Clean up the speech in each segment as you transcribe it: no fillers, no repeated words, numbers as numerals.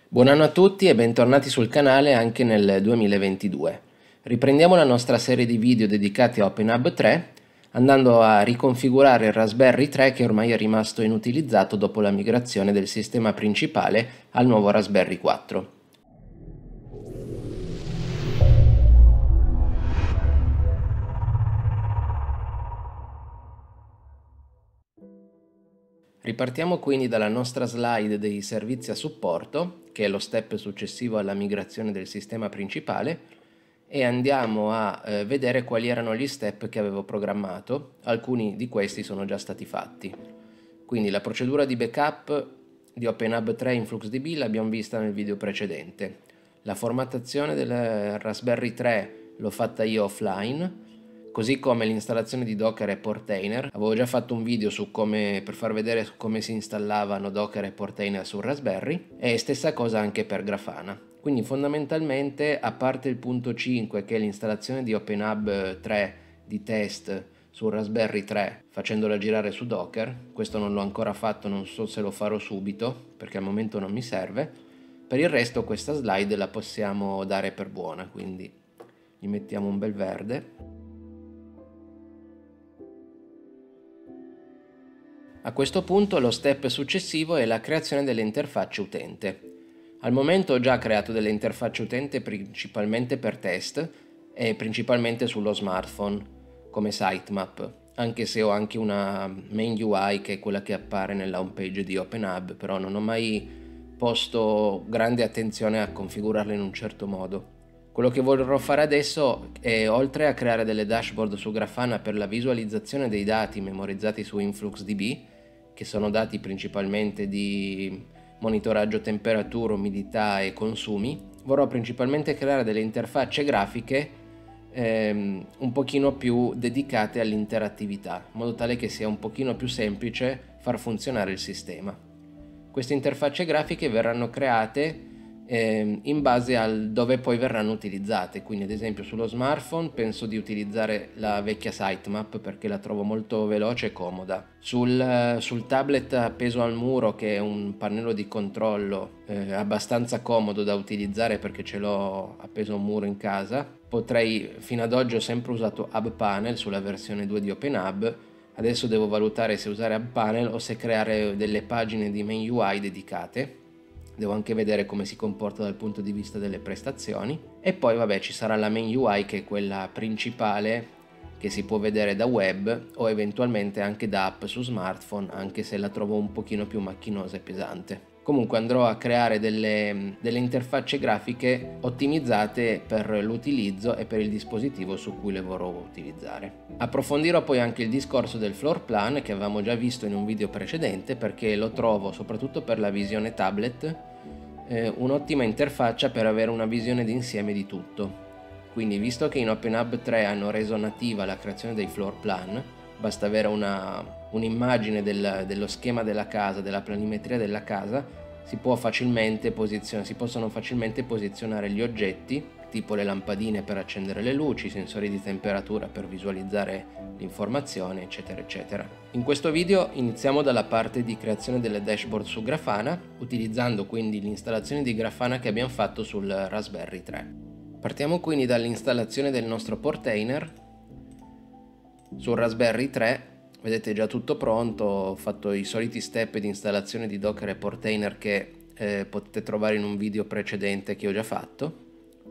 Buon anno a tutti e bentornati sul canale anche nel 2022. Riprendiamo la nostra serie di video dedicati a OpenHub 3 andando a riconfigurare il Raspberry 3 che ormai è rimasto inutilizzato dopo la migrazione del sistema principale al nuovo Raspberry 4. Ripartiamo quindi dalla nostra slide dei servizi a supporto, che è lo step successivo alla migrazione del sistema principale, e andiamo a vedere quali erano gli step che avevo programmato. Alcuni di questi sono già stati fatti. Quindi la procedura di backup di OpenHub 3 in FluxDB l'abbiamo vista nel video precedente. La formattazione del Raspberry 3 l'ho fatta io offline, così come l'installazione di Docker e Portainer. Avevo già fatto un video per far vedere come si installavano Docker e Portainer sul Raspberry, e stessa cosa anche per Grafana. Quindi fondamentalmente, a parte il punto 5 che è l'installazione di OpenHub 3 di test sul Raspberry 3 facendola girare su Docker, questo non l'ho ancora fatto, non so se lo farò subito perché al momento non mi serve. Per il resto questa slide la possiamo dare per buona, quindi gli mettiamo un bel verde. A questo punto lo step successivo è la creazione delle interfacce utente. Al momento ho già creato delle interfacce utente principalmente per test e principalmente sullo smartphone come sitemap, anche se ho anche una main UI che è quella che appare nella home page di OpenHub, però non ho mai posto grande attenzione a configurarla in un certo modo. Quello che vorrò fare adesso è, oltre a creare delle dashboard su Grafana per la visualizzazione dei dati memorizzati su InfluxDB, che sono dati principalmente di monitoraggio temperatura, umidità e consumi, vorrò principalmente creare delle interfacce grafiche un pochino più dedicate all'interattività, in modo tale che sia un pochino più semplice far funzionare il sistema. Queste interfacce grafiche verranno create in base al dove poi verranno utilizzate. Quindi ad esempio sullo smartphone penso di utilizzare la vecchia sitemap perché la trovo molto veloce e comoda. Sul tablet appeso al muro, che è un pannello di controllo abbastanza comodo da utilizzare perché ce l'ho appeso a un muro in casa, fino ad oggi ho sempre usato HubPanel sulla versione 2 di OpenHub. Adesso devo valutare se usare HubPanel o se creare delle pagine di main UI dedicate. Devo anche vedere come si comporta dal punto di vista delle prestazioni. E poi vabbè, ci sarà la main UI, che è quella principale che si può vedere da web o eventualmente anche da app su smartphone, anche se la trovo un pochino più macchinosa e pesante. Comunque andrò a creare delle interfacce grafiche ottimizzate per l'utilizzo e per il dispositivo su cui le vorrò utilizzare. Approfondirò poi anche il discorso del floor plan che avevamo già visto in un video precedente, perché lo trovo, soprattutto per la visione tablet, un'ottima interfaccia per avere una visione d'insieme di tutto. Quindi, visto che in OpenHub 3 hanno reso nativa la creazione dei floor plan, basta avere un'immagine dello schema della casa, della planimetria della casa, si possono facilmente posizionare gli oggetti, tipo le lampadine per accendere le luci, i sensori di temperatura per visualizzare l'informazione, eccetera eccetera. In questo video iniziamo dalla parte di creazione delle dashboard su Grafana, utilizzando quindi l'installazione di Grafana che abbiamo fatto sul Raspberry 3. Partiamo quindi dall'installazione del nostro Portainer sul Raspberry 3. Vedete già tutto pronto, ho fatto i soliti step di installazione di Docker e Portainer che potete trovare in un video precedente che ho già fatto,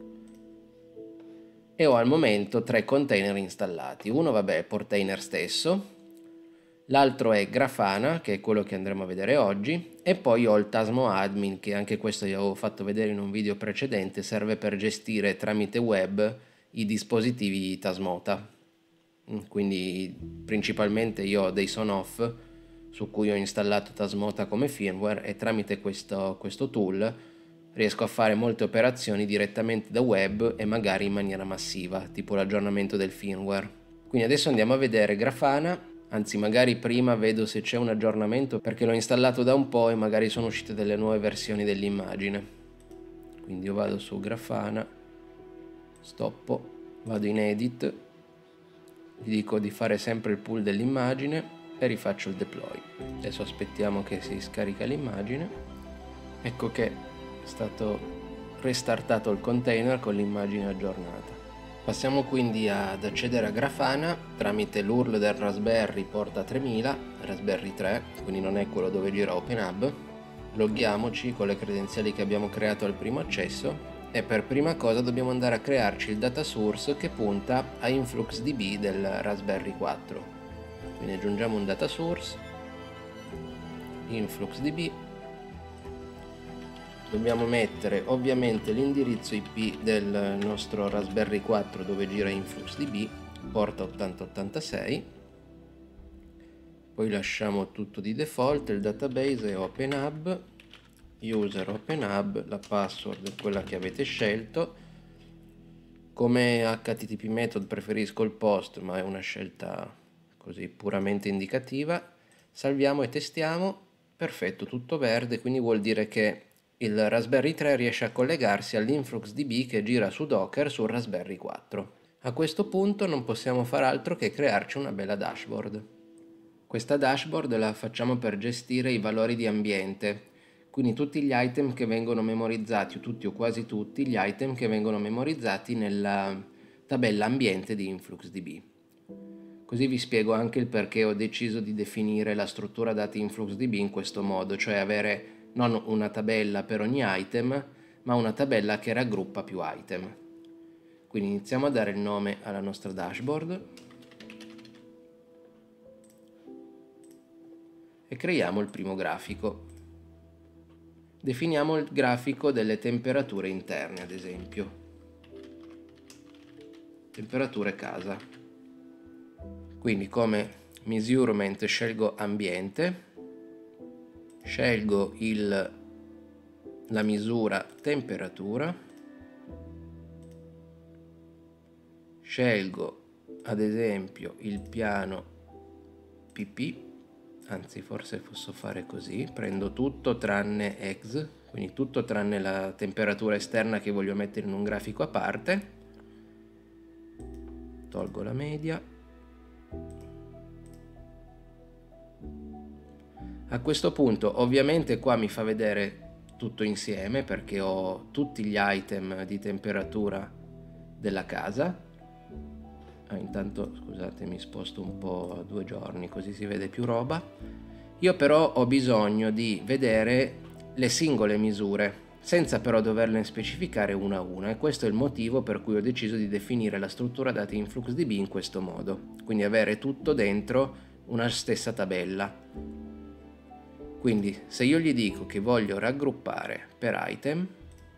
e ho al momento 3 container installati. Uno vabbè è Portainer stesso, l'altro è Grafana, che è quello che andremo a vedere oggi, e poi ho il Tasmo Admin, che anche questo io avevo fatto vedere in un video precedente, serve per gestire tramite web i dispositivi Tasmota. Quindi principalmente io ho dei Sonoff su cui ho installato Tasmota come firmware, e tramite questo tool riesco a fare molte operazioni direttamente da web e magari in maniera massiva, tipo l'aggiornamento del firmware. Quindi adesso andiamo a vedere Grafana, anzi magari prima vedo se c'è un aggiornamento perché l'ho installato da un po' e magari sono uscite delle nuove versioni dell'immagine. Quindi io vado su Grafana, stoppo, vado in edit, gli dico di fare sempre il pull dell'immagine e rifaccio il deploy. Adesso aspettiamo che si scarica l'immagine. Ecco che stato restartato il container con l'immagine aggiornata. Passiamo quindi ad accedere a Grafana tramite l'URL del Raspberry porta 3000, Raspberry 3, quindi non è quello dove gira OpenHub. Loghiamoci con le credenziali che abbiamo creato al primo accesso e per prima cosa dobbiamo andare a crearci il data source che punta a InfluxDB del Raspberry 4. Quindi aggiungiamo un data source, InfluxDB. Dobbiamo mettere ovviamente l'indirizzo IP del nostro Raspberry 4 dove gira InfluxDB, porta 8086. Poi lasciamo tutto di default, il database è OpenHub, user OpenHub, la password è quella che avete scelto. Come HTTP method preferisco il post, ma è una scelta così puramente indicativa. Salviamo e testiamo. Perfetto, tutto verde, quindi vuol dire che il Raspberry 3 riesce a collegarsi all'InfluxDB che gira su Docker sul Raspberry 4. A questo punto non possiamo far altro che crearci una bella dashboard. Questa dashboard la facciamo per gestire i valori di ambiente, quindi tutti gli item che vengono memorizzati, o tutti o quasi tutti gli item che vengono memorizzati nella tabella ambiente di InfluxDB. Così vi spiego anche il perché ho deciso di definire la struttura dati InfluxDB in questo modo, cioè avere non una tabella per ogni item, ma una tabella che raggruppa più item. Quindi iniziamo a dare il nome alla nostra dashboard e creiamo il primo grafico. Definiamo il grafico delle temperature interne, ad esempio. Temperature casa. Quindi come measurement scelgo ambiente, scelgo la misura temperatura, scelgo ad esempio il piano PP, anzi forse posso fare così, prendo tutto tranne ex, quindi tutto tranne la temperatura esterna che voglio mettere in un grafico a parte, tolgo la media. A questo punto ovviamente qua mi fa vedere tutto insieme perché ho tutti gli item di temperatura della casa. Intanto scusate, mi sposto un po' a 2 giorni così si vede più roba. Io però ho bisogno di vedere le singole misure senza però doverle specificare una a una, e questo è il motivo per cui ho deciso di definire la struttura dati InfluxDB in questo modo, quindi avere tutto dentro una stessa tabella. Quindi se io gli dico che voglio raggruppare per item,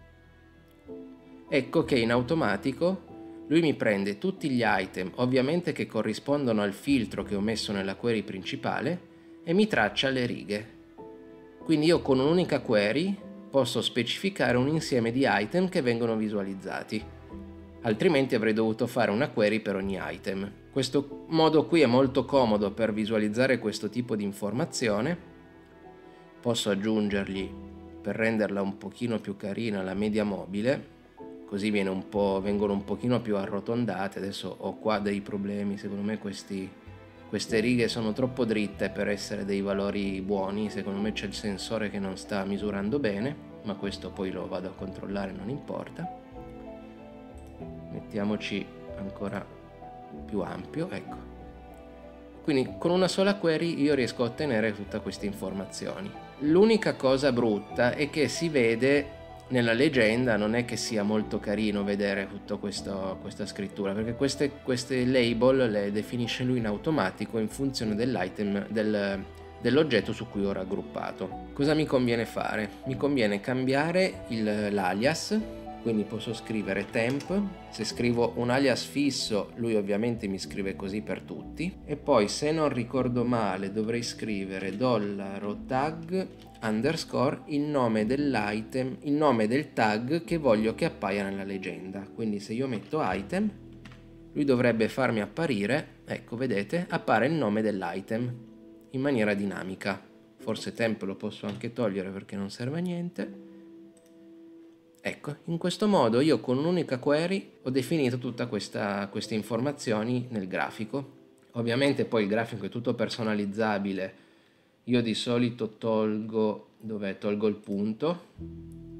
ecco che in automatico lui mi prende tutti gli item, ovviamente che corrispondono al filtro che ho messo nella query principale, e mi traccia le righe. Quindi io con un'unica query posso specificare un insieme di item che vengono visualizzati. Altrimenti avrei dovuto fare una query per ogni item. Questo modo qui è molto comodo per visualizzare questo tipo di informazione. Posso aggiungergli, per renderla un pochino più carina, la media mobile, così vengono un pochino più arrotondate. Adesso ho qua dei problemi, secondo me queste righe sono troppo dritte per essere dei valori buoni, secondo me c'è il sensore che non sta misurando bene, ma questo poi lo vado a controllare, non importa. Mettiamoci ancora più ampio, ecco. Quindi con una sola query io riesco a ottenere tutte queste informazioni. L'unica cosa brutta è che si vede nella leggenda, non è che sia molto carino vedere tutta questa scrittura, perché queste label le definisce lui in automatico in funzione dell'item, dell'oggetto su cui ho raggruppato. Cosa mi conviene fare? Mi conviene cambiare l'alias. Quindi posso scrivere temp, se scrivo un alias fisso lui ovviamente mi scrive così per tutti, e poi se non ricordo male dovrei scrivere $tag underscore il nome dell'item, il nome del tag che voglio che appaia nella leggenda. Quindi se io metto item, lui dovrebbe farmi apparire, ecco vedete, appare il nome dell'item in maniera dinamica. Forse temp lo posso anche togliere perché non serve a niente. Ecco, in questo modo io con un'unica query ho definito tutte queste informazioni nel grafico. Ovviamente poi il grafico è tutto personalizzabile. Io di solito tolgo il punto,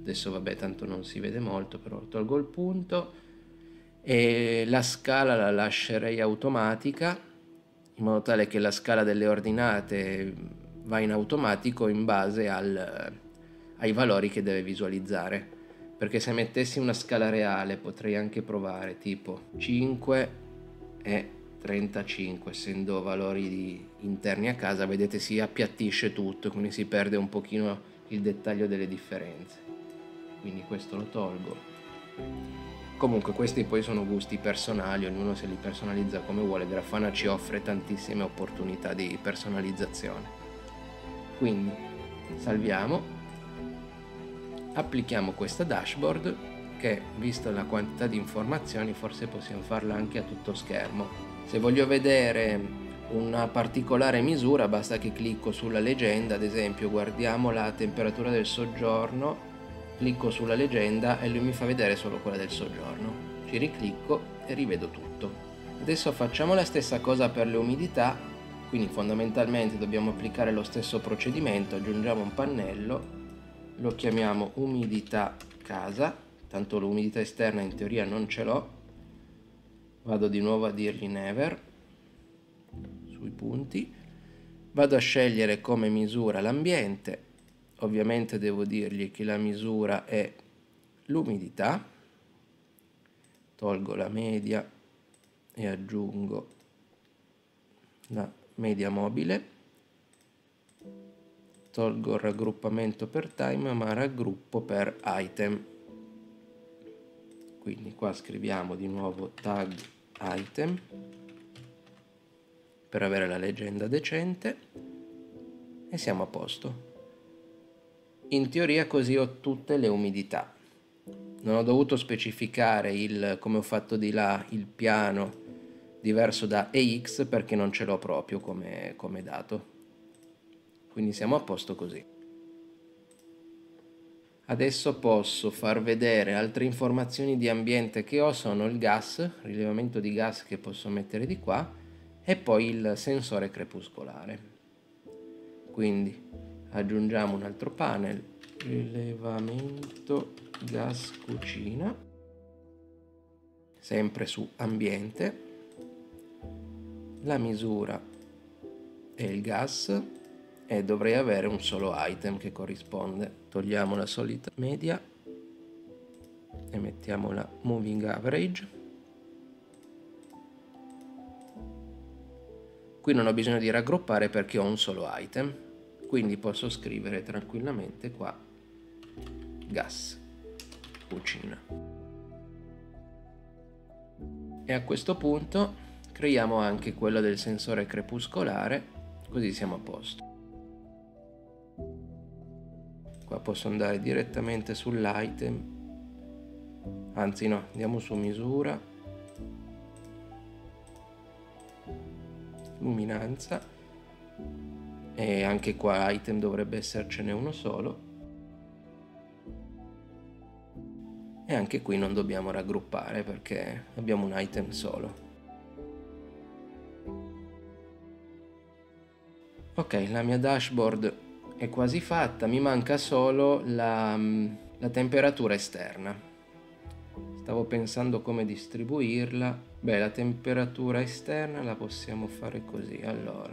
adesso vabbè tanto non si vede molto, però tolgo il punto e la scala la lascerei automatica, in modo tale che la scala delle ordinate va in automatico in base ai valori che deve visualizzare. Perché se mettessi una scala reale potrei anche provare tipo 5 e 35, essendo valori interni a casa, vedete si appiattisce tutto, quindi si perde un pochino il dettaglio delle differenze. Quindi questo lo tolgo. Comunque questi poi sono gusti personali, ognuno se li personalizza come vuole, Grafana ci offre tantissime opportunità di personalizzazione. Quindi salviamo, applichiamo questa dashboard che, vista la quantità di informazioni, forse possiamo farla anche a tutto schermo. Se voglio vedere una particolare misura basta che clicco sulla legenda, ad esempio guardiamo la temperatura del soggiorno, clicco sulla legenda e lui mi fa vedere solo quella del soggiorno, ci riclicco e rivedo tutto. Adesso facciamo la stessa cosa per le umidità, quindi fondamentalmente dobbiamo applicare lo stesso procedimento, aggiungiamo un pannello, lo chiamiamo umidità casa, tanto l'umidità esterna in teoria non ce l'ho, vado di nuovo a dirgli never sui punti, vado a scegliere come misura l'ambiente, ovviamente devo dirgli che la misura è l'umidità, tolgo la media e aggiungo la media mobile, tolgo il raggruppamento per time ma raggruppo per item, quindi qua scriviamo di nuovo tag item per avere la legenda decente e siamo a posto. In teoria così ho tutte le umidità. Non ho dovuto specificare come ho fatto di là, il piano diverso da EX perché non ce l'ho proprio come dato. Quindi siamo a posto così. Adesso posso far vedere altre informazioni di ambiente che ho, sono il gas, rilevamento di gas che posso mettere di qua e poi il sensore crepuscolare. Quindi aggiungiamo un altro panel, rilevamento gas cucina, sempre su ambiente, la misura è il gas e dovrei avere un solo item che corrisponde. Togliamo la solita media e mettiamo la moving average. Qui non ho bisogno di raggruppare perché ho un solo item, quindi posso scrivere tranquillamente qua gas cucina. E a questo punto creiamo anche quello del sensore crepuscolare, così siamo a posto. Qua posso andare direttamente sull'item, anzi no, andiamo su misura, luminanza, e anche qua item dovrebbe essercene uno solo, e anche qui non dobbiamo raggruppare perché abbiamo un item solo. Ok, la mia dashboard è quasi fatta, mi manca solo la temperatura esterna. Stavo pensando come distribuirla. Beh, la temperatura esterna la possiamo fare così, allora.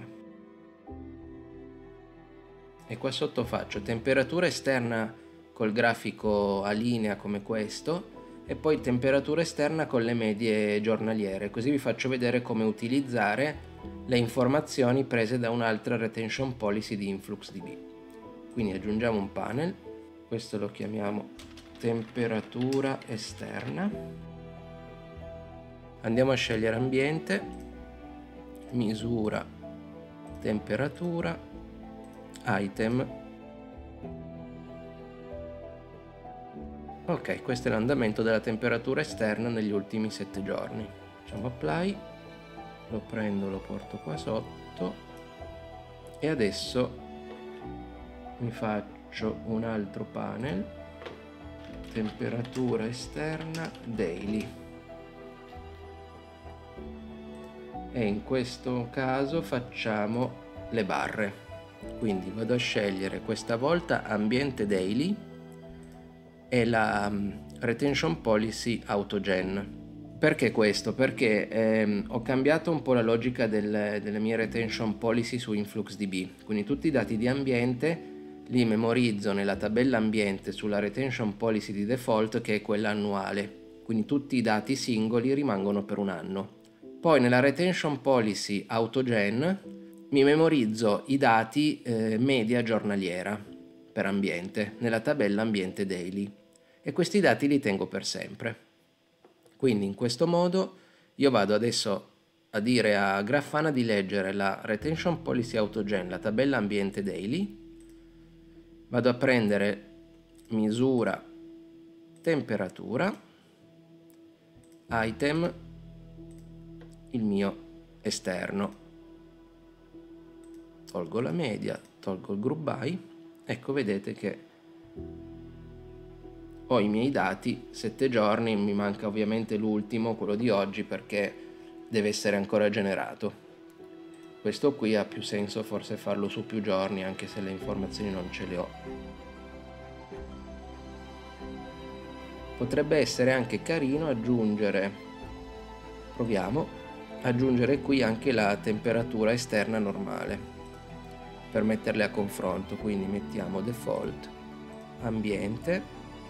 E qua sotto faccio temperatura esterna col grafico a linea come questo e poi temperatura esterna con le medie giornaliere, così vi faccio vedere come utilizzare le informazioni prese da un'altra retention policy di InfluxDB. Quindi aggiungiamo un panel, questo lo chiamiamo temperatura esterna, andiamo a scegliere ambiente, misura, temperatura, item. Ok, questo è l'andamento della temperatura esterna negli ultimi 7 giorni. Facciamo apply, lo prendo, lo porto qua sotto e adesso mi faccio un altro panel, temperatura esterna daily, e in questo caso facciamo le barre. Quindi vado a scegliere questa volta ambiente daily è la Retention Policy Autogen. Perché questo? Perché ho cambiato un po' la logica delle mie retention policy su InfluxDB, quindi tutti i dati di ambiente li memorizzo nella tabella ambiente sulla retention policy di default, che è quella annuale, quindi tutti i dati singoli rimangono per un anno. Poi nella retention policy autogen mi memorizzo i dati media giornaliera per ambiente nella tabella ambiente daily e questi dati li tengo per sempre. Quindi in questo modo io vado adesso a dire a Grafana di leggere la retention policy autogen, la tabella ambiente daily, vado a prendere misura temperatura, item, il mio esterno, tolgo la media, tolgo il group by, ecco, vedete che ho i miei dati 7 giorni, mi manca ovviamente l'ultimo, quello di oggi, perché deve essere ancora generato. Questo qui ha più senso forse farlo su più giorni, anche se le informazioni non ce le ho. Potrebbe essere anche carino aggiungere, proviamo, aggiungere qui anche la temperatura esterna normale, per metterle a confronto, quindi mettiamo default, ambiente,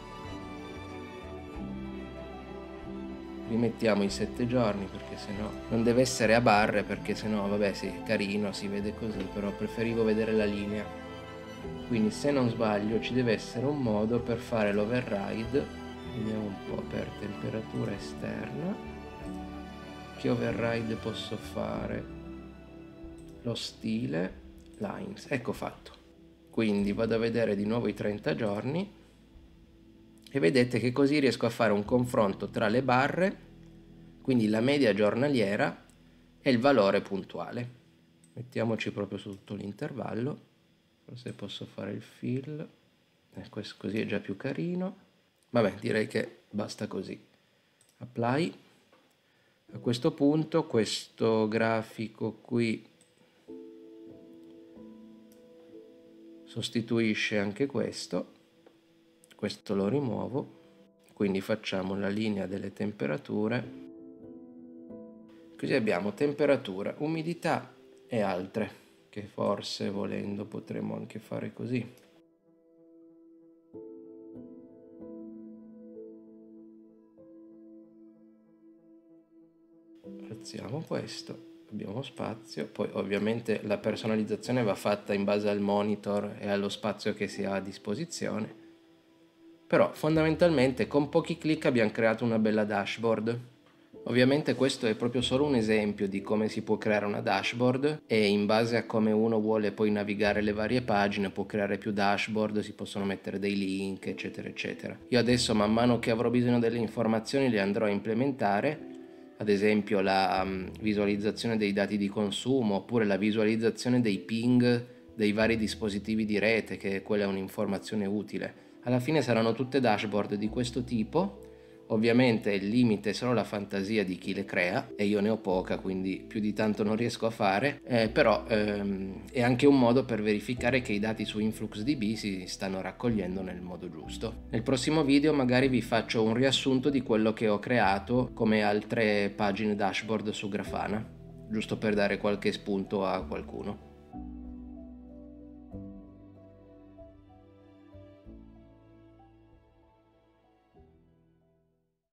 rimettiamo i 7 giorni perché sennò non deve essere a barre, perché sennò vabbè sì, carino, si vede così, però preferivo vedere la linea. Quindi se non sbaglio ci deve essere un modo per fare l'override, vediamo un po' per temperatura esterna, che override posso fare, lo stile, lines, ecco fatto. Quindi vado a vedere di nuovo i 30 giorni e vedete che così riesco a fare un confronto tra le barre, quindi la media giornaliera e il valore puntuale. Mettiamoci proprio su tutto l'intervallo, forse posso fare il fill, questo così è già più carino. Vabbè, direi che basta così. Apply. A questo punto questo grafico qui sostituisce anche questo lo rimuovo, quindi facciamo la linea delle temperature, così abbiamo temperatura, umidità e altre, che forse volendo potremmo anche fare così. Alziamo questo, abbiamo spazio, poi ovviamente la personalizzazione va fatta in base al monitor e allo spazio che si ha a disposizione. Però fondamentalmente con pochi clic abbiamo creato una bella dashboard. Ovviamente questo è proprio solo un esempio di come si può creare una dashboard e in base a come uno vuole poi navigare le varie pagine può creare più dashboard, si possono mettere dei link eccetera eccetera. Io adesso man mano che avrò bisogno delle informazioni le andrò a implementare, ad esempio la visualizzazione dei dati di consumo oppure la visualizzazione dei ping dei vari dispositivi di rete, che quella è un'informazione utile. Alla fine saranno tutte dashboard di questo tipo, ovviamente il limite è solo la fantasia di chi le crea e io ne ho poca, quindi più di tanto non riesco a fare, però è anche un modo per verificare che i dati su InfluxDB si stanno raccogliendo nel modo giusto. Nel prossimo video magari vi faccio un riassunto di quello che ho creato come altre pagine dashboard su Grafana, giusto per dare qualche spunto a qualcuno.